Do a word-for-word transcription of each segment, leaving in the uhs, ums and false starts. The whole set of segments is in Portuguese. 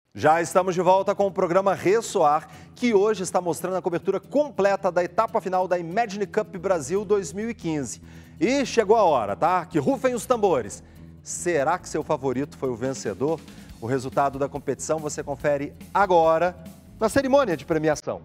Já estamos de volta com o programa Ressoar, que hoje está mostrando a cobertura completa da etapa final da Imagine Cup Brasil dois mil e quinze. E chegou a hora, tá? Que rufem os tambores. Será que seu favorito foi o vencedor? O resultado da competição você confere agora na cerimônia de premiação.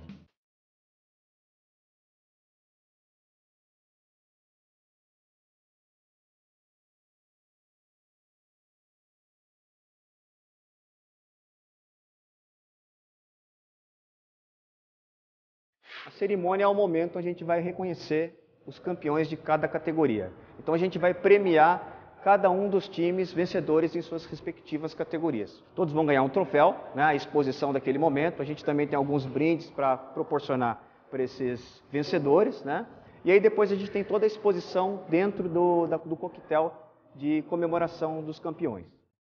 A cerimônia é o momento onde a gente vai reconhecer os campeões de cada categoria. Então a gente vai premiar cada um dos times vencedores em suas respectivas categorias. Todos vão ganhar um troféu, né, a exposição daquele momento. A gente também tem alguns brindes para proporcionar para esses vencedores, né? E aí depois a gente tem toda a exposição dentro do, da, do coquetel de comemoração dos campeões.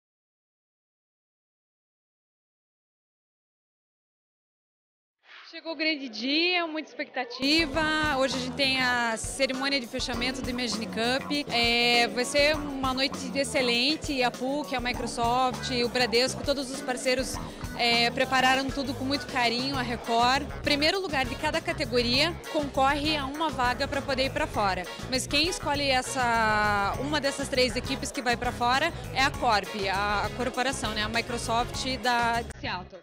Chegou o grande dia, muita expectativa. Hoje a gente tem a cerimônia de fechamento do Imagine Cup. É, vai ser uma noite excelente. A P U C, a Microsoft, o Bradesco, todos os parceiros é, prepararam tudo com muito carinho, a Record. Primeiro lugar de cada categoria concorre a uma vaga para poder ir para fora. Mas quem escolhe essa, uma dessas três equipes que vai para fora é a Corp, a, a corporação, né? A Microsoft da Seattle.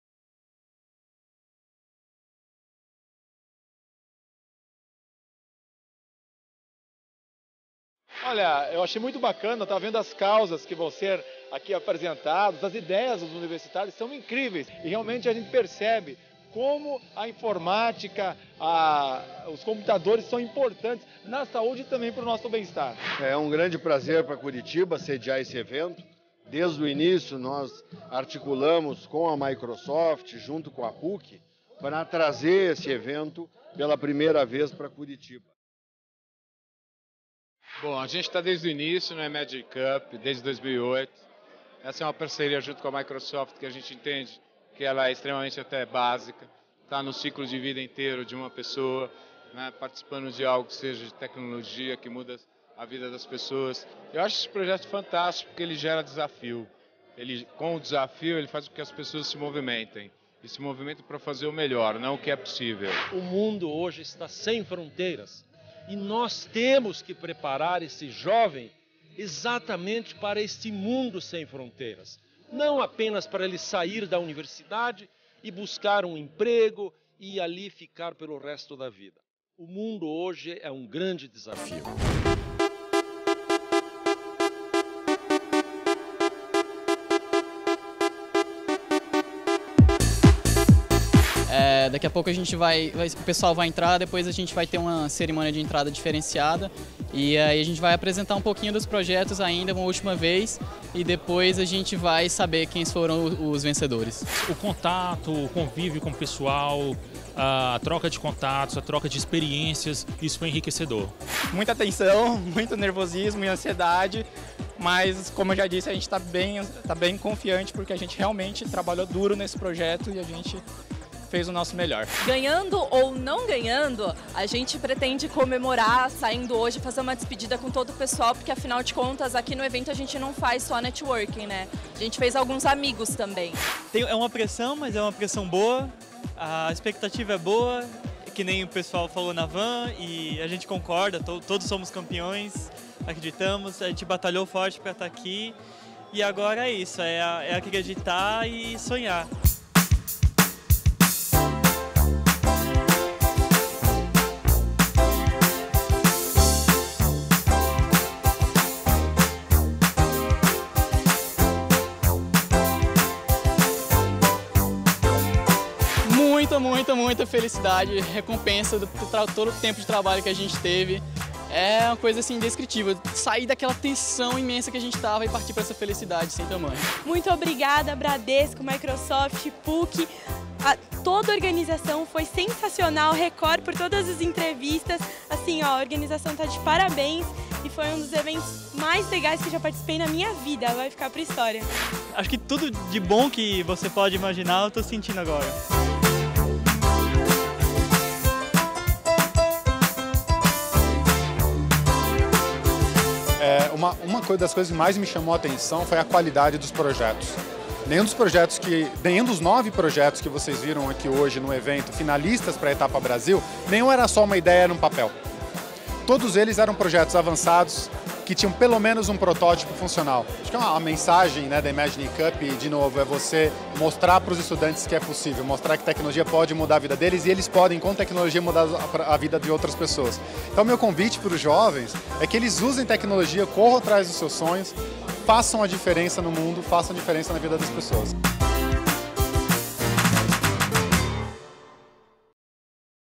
Olha, eu achei muito bacana, estava vendo as causas que vão ser aqui apresentadas, as ideias dos universitários são incríveis e realmente a gente percebe como a informática, a, os computadores são importantes na saúde e também para o nosso bem-estar. É um grande prazer para Curitiba sediar esse evento. Desde o início nós articulamos com a Microsoft, junto com a P U C, para trazer esse evento pela primeira vez para Curitiba. Bom, a gente está desde o início no Imagine Cup, desde dois mil e oito. Essa é uma parceria junto com a Microsoft que a gente entende que ela é extremamente até básica. Está no ciclo de vida inteiro de uma pessoa, né, participando de algo que seja de tecnologia, que muda a vida das pessoas. Eu acho esse projeto fantástico porque ele gera desafio. Ele, com o desafio, ele faz com que as pessoas se movimentem. E se movimentem para fazer o melhor, não o que é possível. O mundo hoje está sem fronteiras. E nós temos que preparar esse jovem exatamente para este mundo sem fronteiras. Não apenas para ele sair da universidade e buscar um emprego e ali ficar pelo resto da vida. O mundo hoje é um grande desafio. É, daqui a pouco a gente vai, vai, o pessoal vai entrar, depois a gente vai ter uma cerimônia de entrada diferenciada e aí a gente vai apresentar um pouquinho dos projetos ainda uma última vez e depois a gente vai saber quem foram os vencedores. O contato, o convívio com o pessoal, a troca de contatos, a troca de experiências, isso foi enriquecedor. Muita tensão, muito nervosismo e ansiedade, mas como eu já disse, a gente está bem, tá bem confiante porque a gente realmente trabalhou duro nesse projeto e a gente fez o nosso melhor. Ganhando ou não ganhando, a gente pretende comemorar, saindo hoje, fazer uma despedida com todo o pessoal, porque afinal de contas, aqui no evento a gente não faz só networking, né? A gente fez alguns amigos também. Tem, é uma pressão, mas é uma pressão boa, a expectativa é boa, que nem o pessoal falou na van, e a gente concorda, to, todos somos campeões, acreditamos, a gente batalhou forte para estar aqui, e agora é isso, é, é acreditar e sonhar. Muita, muita, muita felicidade, recompensa do todo o tempo de trabalho que a gente teve. É uma coisa assim indescritível, sair daquela tensão imensa que a gente estava e partir para essa felicidade sem tamanho. Muito obrigada, Bradesco, Microsoft, P U C. A, toda a organização foi sensacional, Record por todas as entrevistas. Assim, ó, a organização tá de parabéns e foi um dos eventos mais legais que eu já participei na minha vida, vai ficar pra história. Acho que tudo de bom que você pode imaginar eu tô sentindo agora. É, uma, uma coisa das coisas que mais me chamou a atenção foi a qualidade dos projetos. Nenhum dos projetos que, nenhum dos nove projetos que vocês viram aqui hoje no evento, finalistas para a Etapa Brasil, nenhum era só uma ideia no papel. Todos eles eram projetos avançados, que tinham pelo menos um protótipo funcional. Acho que é uma, uma mensagem, né, da Imagine Cup, de novo, é você mostrar para os estudantes que é possível, mostrar que tecnologia pode mudar a vida deles e eles podem, com tecnologia, mudar a, a vida de outras pessoas. Então, meu convite para os jovens é que eles usem tecnologia, corram atrás dos seus sonhos, façam a diferença no mundo, façam a diferença na vida das pessoas.